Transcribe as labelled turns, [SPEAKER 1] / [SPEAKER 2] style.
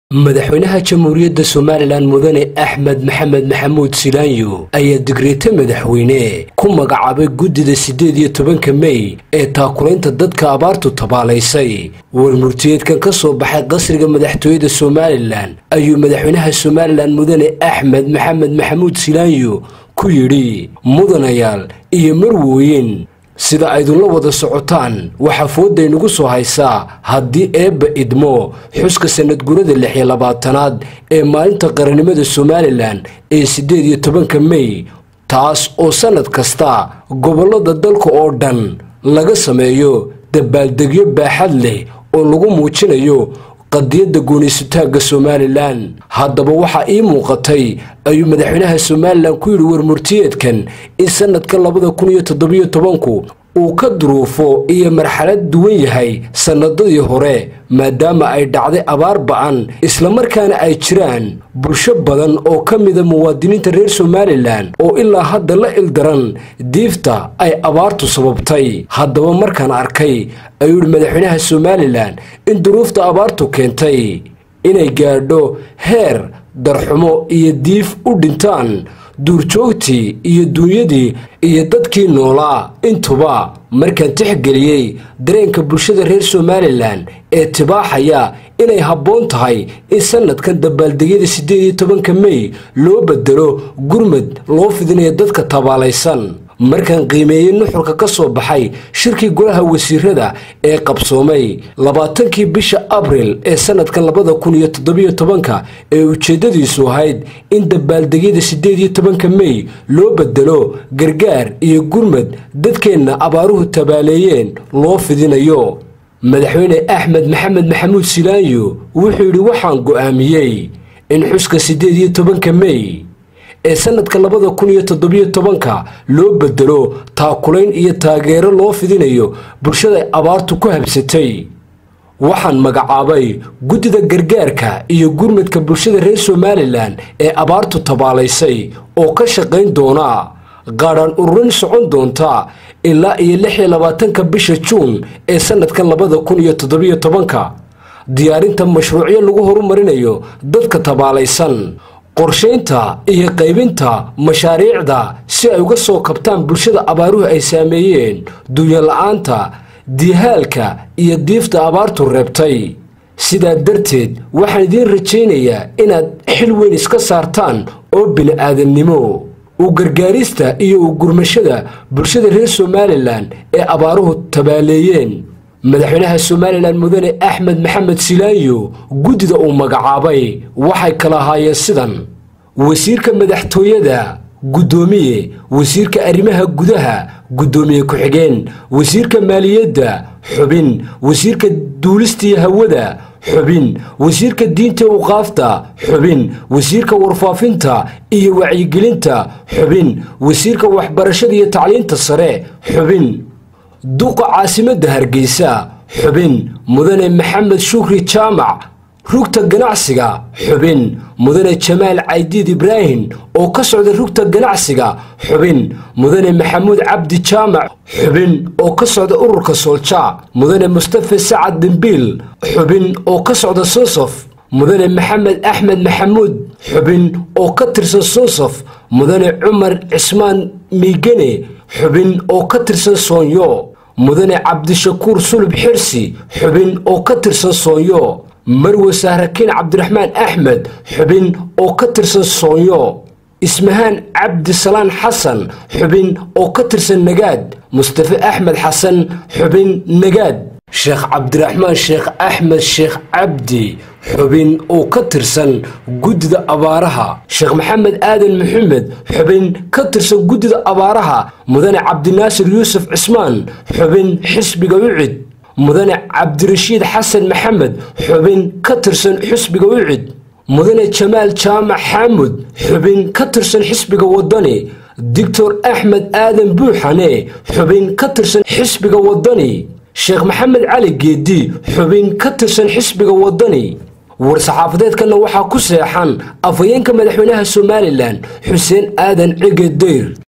[SPEAKER 1] madaxweynaha jamhuuriyadda Soomaaliland mudane Axmed Maxamed Maxamuud Silaanyo ayaa digreetay madaxweyne ku magacaabay guddida 18 May ee taakulaynta dadka abaartu tabaalaysay warmurtiyeedkan ka soo baxay qasriga madaxtooyada Soomaaliland ayuu madaxweynaha Soomaaliland mudane Axmed Maxamed Maxamuud Silaanyo ku yiri mudanayaal iyo marwooyin sida ay la wada socotaan waxa fooday nagu soo haysaa haddii eebba idmo xuska sanad gurada 26aad ee maalinta qarannimada Soomaaliland ee 18 May taas oo sanad kasta gobolada dalka oo dhan laga sameeyo dabaaldegyo baaxad leh oo lagu muujinayo qadiyada gooniisutaaga Soomaaliland haddaba waxa ii muuqatay ayuu madaxweynaha Soomaaliland ku yiri warmurtiyeedkan in sanadka 2017 uu ka duruufo iyo marxalad duwan yahay sanadadii hore maadaama ay dhacday abaar ba'an isla markaana ay jiraan bulsho badan oo ka mid ah muwaadiniinta reer Soomaaliland oo ilaa hadda la ildaran diifta ay abaartu sababtay haddaba markaan arkay ayuu madaxweynaha Soomaaliland in duruufta abaartu keentay inay gaadho heer darxumo iyo diif u dhintaan duurjoogtii iyo duunyadii iyo dadkii noolaa intuba markaan tixgeliyay dareenka bulshada reer Soomaaliland ee tibaaxaya inay habboon tahay in sanadkan dabaaldegyada 18 May loo bedelo gurmad loo fidinayo dadka tabaalaysan markaan qiimeeyay nuxurka ka soo baxay shirkii golaha wasiirada ee qabsoomay 20kii bisha Abriil ee sanadkan 2017 ee ujeedadiisu ahayd in dabaaldegyada 18 May loo bedelo gargaar iyo gurmad dadkeena abaaruhu tabaaleeyeen loo fidinayo madaxweyne Axmed Maxamed Maxamuud Silaanyo wuxuu yiri waxaan go'aamiyay in xuska 18 May ee sanadka 2017 loo bedelo taakulayn iyo taageero loo fidinayo bulshada abaartu ku habsatay waxaan magacaabay guddida gargaarka iyo gurmadka bulshada reer Soomaaliland ee abaartu tabaalaysay oo ka shaqeyn doona qaaran ururin socon doonta ilaa 26 bisha Juun ee sanadka 2017 diyaarinta mashruucyo lagu horumarinayo dadka tabaalaysan qorsheynta iyo qaybinta mashaariicda si ay uga soo kabtaan bulshada abaaruhu ay saameeyeen dunya la'aanta diihaalka iyo diifta abaartu reebtay sida darteed waxaan idin rajaynayaa inaad xil weyn iska saartaan oo bini'aadanimo u gargaarista iyo u gurmashada bulshada reer Soomaaliland ee abaaruhu tabaaleeyeen madaxweynaha Soomaaliland mudane Axmed Maxamed Silaanyo guddida uu magacaabay waxay kala haayeen sidan wasiirka madaxtooyada gudoomiye wasiirka arrimaha gudaha gudoomiye ku xigeen wasiirka maaliyadda xubin wasiirka duulista hawada xubin wasiirka diinta u qaafta xubin wasiirka warfaafinta iyo wacyigelinta xubin wasiirka waxbarashada iyo tacliinta sare xubin duqa caasimadda Hargeysa xubin mudane Maxamed Shukri Jaamac rugta ganacsiga xubin mudane Jamaal Caydiid Ibrahim oo ka socda rugta ganacsiga xubin mudane Maxamuud Cabdi Jaamac xubin oo ka socda ururka Solja mudane Mustafa Saad Dambiil xubin oo ka socda Soosaf mudane Maxamed Axmed Maxamuud xubin oo ka tirsan Soosaf mudane Cumar Cismaan Miigane xubin oo ka tirsan Soonyo mudane Cabdishakuur Sulub Xirsi xubin oo ka tirsan Soonyo marwo Sahrakiin Cabdiraxmaan Axmed xubin oo ka tirsan Soonyo ismahaan Cabdi Salaan Xasan xubin oo ka tirsan Nagaad Mustafa Axmed Xasan xubin Nagaad Sheekh Cabdiraxmaan Sheekh Axmed Sheekh Cabdi xubin oo ka tirsan guddida abaaraha Sheekh Maxamed Aadan Maxamed xubin ka tirsan guddida abaaraha mudane Cabdinaasir Yuusuf Cismaan xubin xisbiga UCID mudane Cabdirashiid Xasan Maxamed xubin ka tirsan xisbiga UCID mudane Jamaal Jaamac Xaamud xubin ka tirsan xisbiga Wadani Dr. Axmed Aadan Buuxane xubin ka tirsan xisbiga Wadani Sheekh Maxamed Cali Geedi xubin ka tirsan xisbiga Wadani warsaxaafadeedkana waxa ku seexan afayeenka madaxweynaha Soomaaliland Xuseen Aadan Cige Deyr